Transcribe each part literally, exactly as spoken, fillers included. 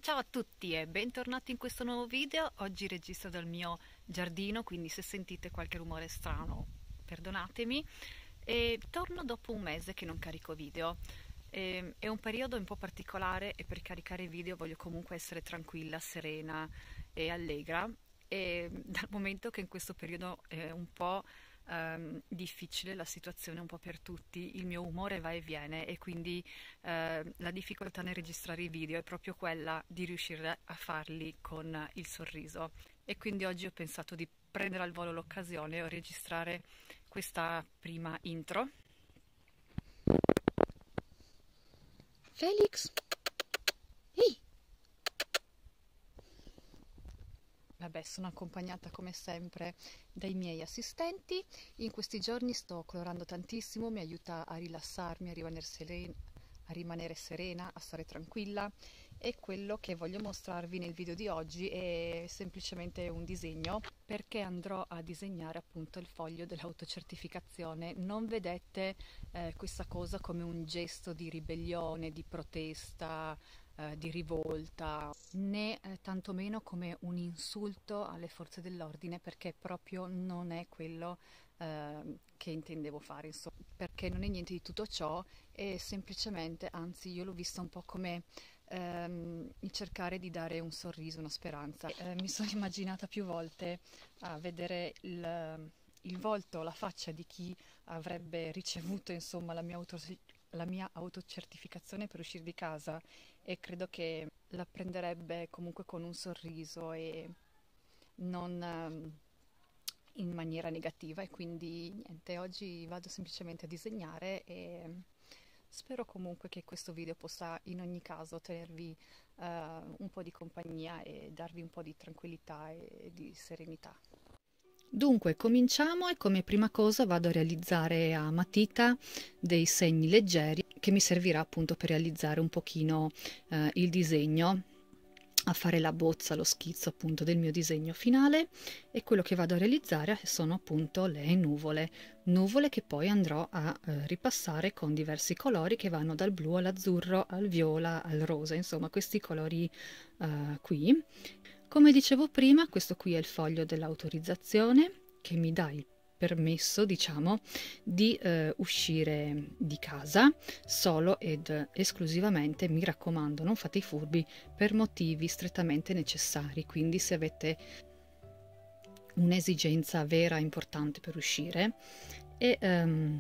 Ciao a tutti e bentornati in questo nuovo video. Oggi registro dal mio giardino, quindi se sentite qualche rumore strano perdonatemi. E torno dopo un mese che non carico video. E, è un periodo un po' particolare e per caricare video voglio comunque essere tranquilla, serena e allegra. E dal momento che in questo periodo è un po' ehm, difficile la situazione un po' per tutti, il mio umore va e viene e quindi eh, la difficoltà nel registrare i video è proprio quella di riuscire a farli con il sorriso. E quindi oggi ho pensato di prendere al volo l'occasione e registrare questa prima intro. Felix? Ehi! Vabbè, sono accompagnata come sempre dai miei assistenti. In questi giorni sto colorando tantissimo, mi aiuta a rilassarmi, a rimanere serena, a rimanere serena, a stare tranquilla. E quello che voglio mostrarvi nel video di oggi è semplicemente un disegno, perché andrò a disegnare appunto il foglio dell'autocertificazione. Non vedete eh, questa cosa come un gesto di ribellione, di protesta, eh, di rivolta, né eh, tantomeno come un insulto alle forze dell'ordine, perché proprio non è quello eh, che intendevo fare, insomma, perché non è niente di tutto ciò, è semplicemente, anzi io l'ho vista un po' come ehm, il cercare di dare un sorriso, una speranza. Eh, mi sono immaginata più volte a vedere il, il volto, la faccia di chi avrebbe ricevuto insomma la mia auto la mia autocertificazione per uscire di casa, e credo che la prenderebbe comunque con un sorriso e non ehm, in maniera negativa. E quindi niente, oggi vado semplicemente a disegnare e spero comunque che questo video possa in ogni caso tenervi eh, un po' di compagnia e darvi un po' di tranquillità e di serenità. Dunque, cominciamo e come prima cosa vado a realizzare a matita dei segni leggeri che mi servirà appunto per realizzare un pochino eh, il disegno, a fare la bozza, lo schizzo appunto del mio disegno finale. E quello che vado a realizzare sono appunto le nuvole, nuvole che poi andrò a eh, ripassare con diversi colori che vanno dal blu all'azzurro, al viola, al rosa, insomma questi colori eh, qui. Come dicevo prima, questo qui è il foglio dell'autorizzazione che mi dà il permesso, diciamo, di eh, uscire di casa solo ed esclusivamente, mi raccomando, non fate i furbi, per motivi strettamente necessari. Quindi se avete un'esigenza vera importante per uscire, e, um,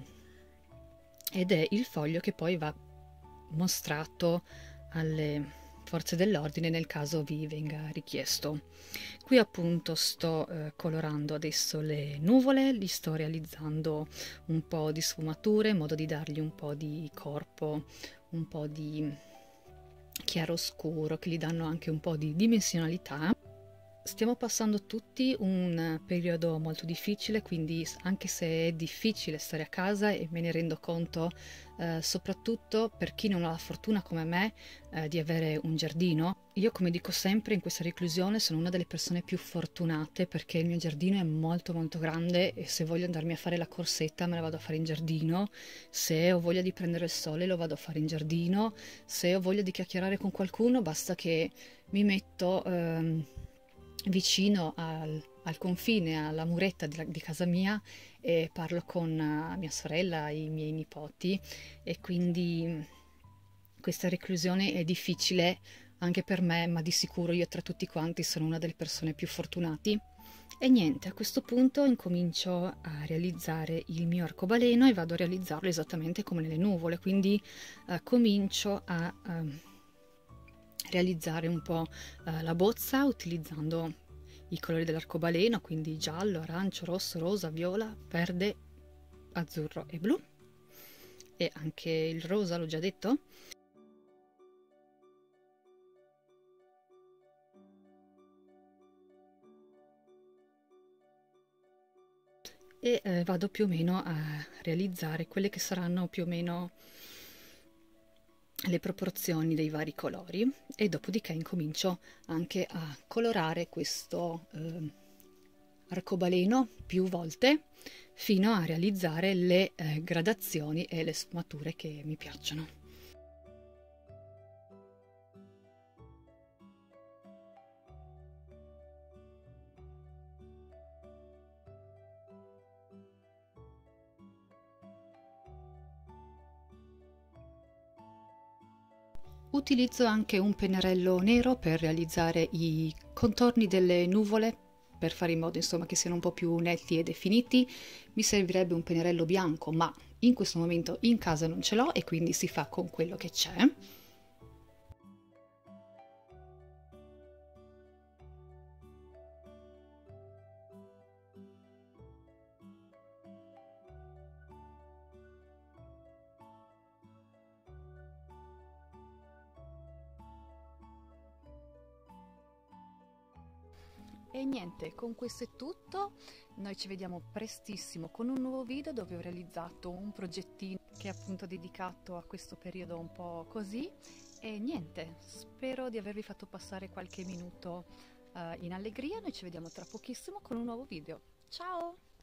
ed è il foglio che poi va mostrato alle forze dell'ordine nel caso vi venga richiesto. Qui appunto sto eh, colorando adesso le nuvole, li sto realizzando un po' di sfumature in modo di dargli un po' di corpo, un po' di chiaroscuro, che gli danno anche un po' di dimensionalità. Stiamo passando tutti un periodo molto difficile, quindi anche se è difficile stare a casa, e me ne rendo conto, eh, soprattutto per chi non ha la fortuna come me eh, di avere un giardino. Io, come dico sempre, in questa reclusione sono una delle persone più fortunate, perché il mio giardino è molto molto grande e se voglio andarmi a fare la corsetta me la vado a fare in giardino, se ho voglia di prendere il sole lo vado a fare in giardino, se ho voglia di chiacchierare con qualcuno basta che mi metto ehm, vicino al, al confine, alla muretta di, di casa mia, e parlo con uh, mia sorella, i miei nipoti. E quindi questa reclusione è difficile anche per me, ma di sicuro io tra tutti quanti sono una delle persone più fortunati. E niente, a questo punto incomincio a realizzare il mio arcobaleno e vado a realizzarlo esattamente come nelle nuvole, quindi uh, comincio a uh, realizzare un po' eh, la bozza utilizzando i colori dell'arcobaleno, quindi giallo, arancio, rosso, rosa, viola, verde, azzurro e blu, e anche il rosa l'ho già detto. E eh, vado più o meno a realizzare quelle che saranno più o meno le proporzioni dei vari colori, e dopodiché incomincio anche a colorare questo eh, arcobaleno più volte fino a realizzare le eh, gradazioni e le sfumature che mi piacciono. Utilizzo anche un pennarello nero per realizzare i contorni delle nuvole, per fare in modo insomma che siano un po' più netti e definiti. Mi servirebbe un pennarello bianco, ma in questo momento in casa non ce l'ho e quindi si fa con quello che c'è. E niente, con questo è tutto, noi ci vediamo prestissimo con un nuovo video dove ho realizzato un progettino che è appunto dedicato a questo periodo un po' così e niente, spero di avervi fatto passare qualche minuto uh, in allegria, noi ci vediamo tra pochissimo con un nuovo video. Ciao!